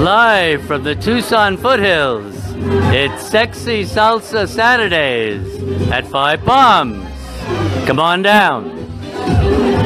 Live from the Tucson foothills, it's Sexy Salsa Saturdays at 5 Palms. Come on down.